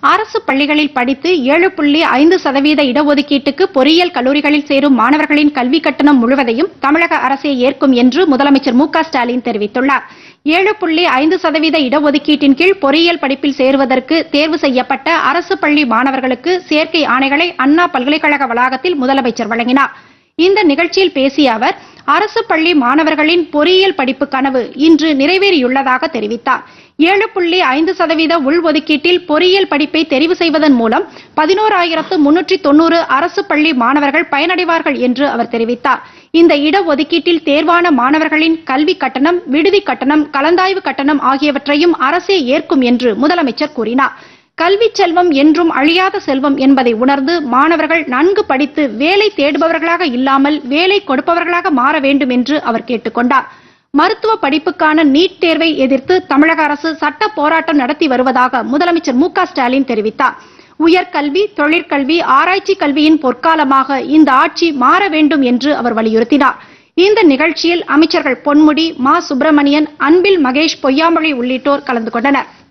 அரசு பள்ளிகளில் படித்து 7.5% இடஒதுக்கீட்டுக்கு பொறியியல் கல்லூரிகளில் சேரும் மாணவர்களின் கல்விக் கட்டணம் முழுவதையும் தமிழக அரசே ஏற்கும் என்று முதலமைச்சர் மு க ஸ்டாலின் தெரிவித்துள்ளார். 7.5% இடஒதுக்கீட்டின் கீழ் பொறியியல் படிப்பில் சேருவதற்கு தேர்வு செய்யப்பட்ட அரசு பள்ளி மாணவர்களுக்கு சேர்க்கை ஆணைகளை அண்ணா பல்கலைக்கழக வளாகத்தில் முதலமைச்சர் வழங்கினார். இந்த நிகழ்ச்சியில் பேசிய அவர், அரசு பள்ளி மாணவர்களின் பொறியியல் படிப்பு கனவு இன்று நிறைவேறியுள்ளதாக தெரிவித்தார். 7.5% உள்ஒதுக்கீட்டில் பொறியியல் படிப்பை தெரிவு செய்வதன் மூலம் 11,390 அரசு பள்ளி மாணவர்கள் பயனடைவார்கள் என்று அவர் தெரிவித்தார். இந்த இடஒதுக்கீட்டில் தேர்வான மாணவர்களின் கல்வி கட்டணம், விடுதி கட்டணம், கலந்தாய்வு கட்டணம் ஆகியவற்றையும் அரசே ஏற்கும் என்று முதலமைச்சர் கூறினார். கல்வி செல்வம் என்றும் அழியாத செல்வம் என்பதை உணர்ந்து மாணவர்கள் நன்கு படித்து வேலை தேடுபவர்களாக இல்லாமல் வேலை கொடுப்பவர்களாக மாற வேண்டும் என்று அவர் கேட்டுக் கொண்டார். மருத்துவ படிப்புக்கான நீட் தேர்வை எதிர்த்து தமிழக அரசு சட்ட போராட்டம் நடத்தி வருவதாக முதலமைச்சர் மு க ஸ்டாலின் தெரிவித்தார். உயர்கல்வி, தொழிற்கல்வி, ஆராய்ச்சி கல்வியின் பொற்காலமாக இந்த ஆட்சி மாற வேண்டும் என்று அவர் வலியுறுத்தினார். இந்த நிகழ்ச்சியில் அமைச்சர்கள் பொன்முடி, மா சுப்பிரமணியன், அன்பில் மகேஷ் பொய்யாமொழி உள்ளிட்டோர் கலந்து கொண்டனர்.